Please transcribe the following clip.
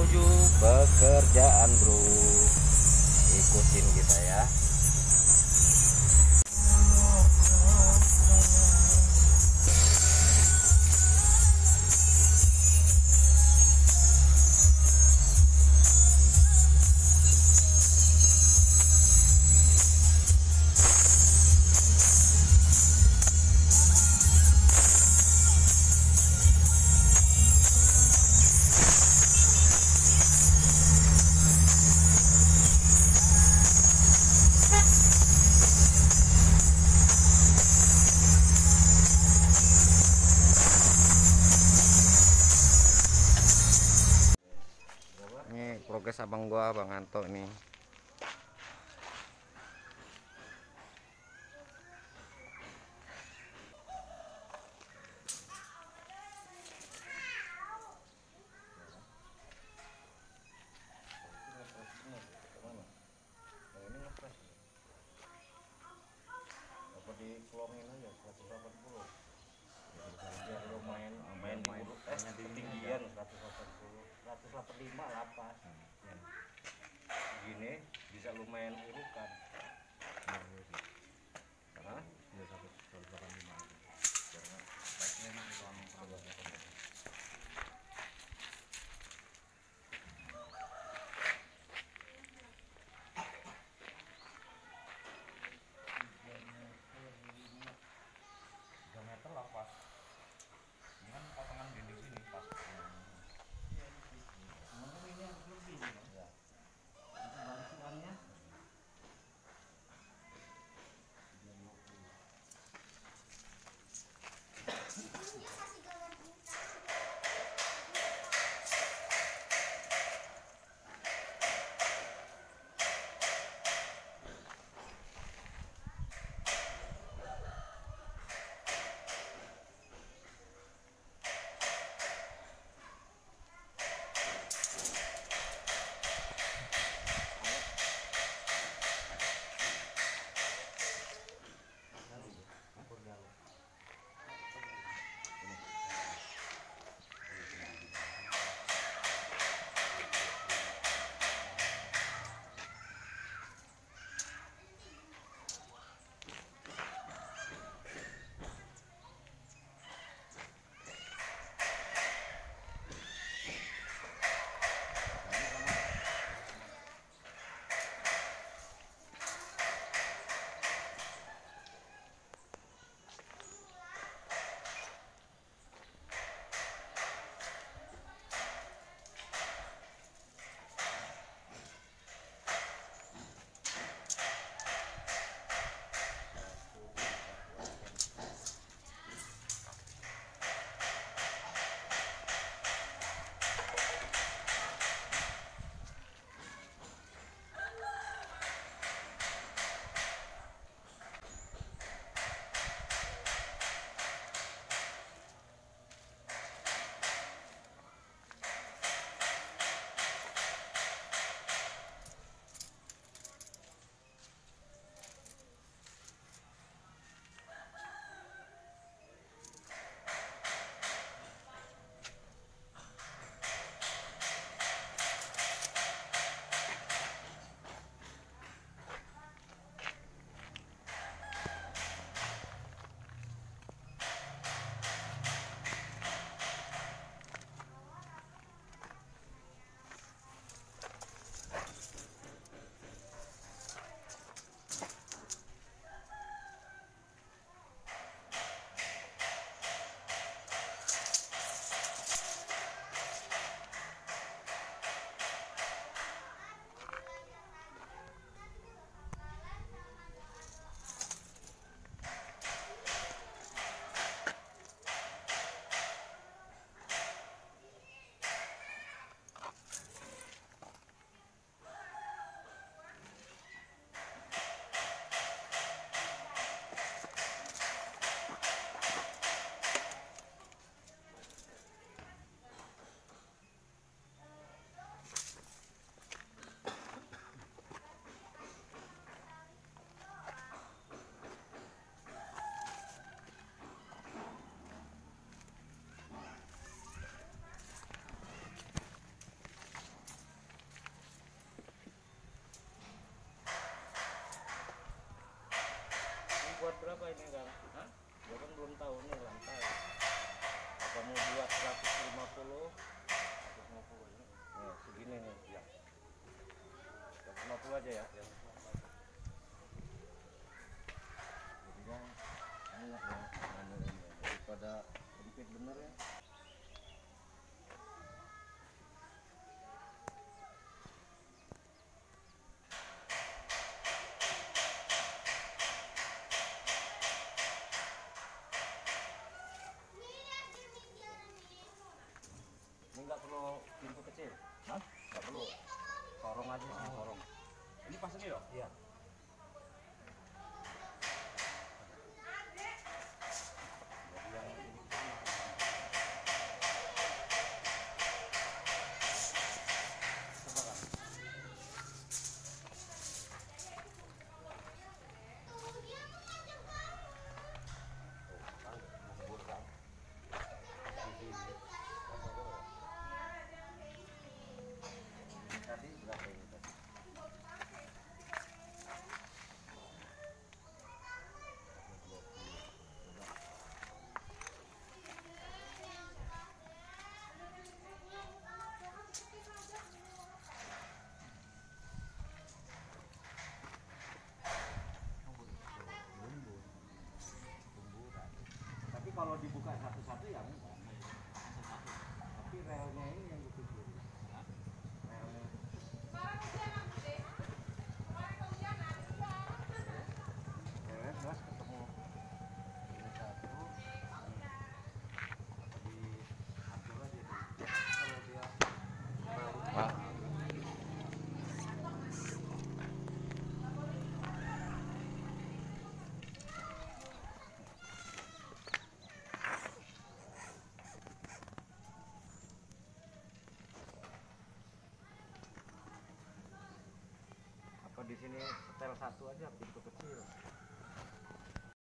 menuju pekerjaan bro. Ikutin kita ya. Ini progres abang gua, Bang Anto nih. Dikelongin aja 180 biar lo main di ketinggian 180 185 lapas gini bisa lumayan urukan. Karena ya 185 karena baiknya nih kalau meter lah pas. Ini kan potongan dinding sini pas. Ini yang lebih ya. Untuk bantuannya buat 150 ya segini nih ya, 150 aja ya. Jadinya enak ya daripada sempit bener ya. Ini nggak perlu pintu kecil. Hah? Nggak perlu. Sorong aja sih, sorong. Ini pas ini loh. Iya. Jadi yang ini sama. Coba kan. Tadi berapa ini tadi? Tapi kalau dibuka satu-satu ya enggak. Tapi relnya ini yang dipikirin. Relnya. Relnya jelas ketemu. Ini satu. Diatur aja deh. Kalau dia Pak. apa di sini setel satu aja pintu kecil.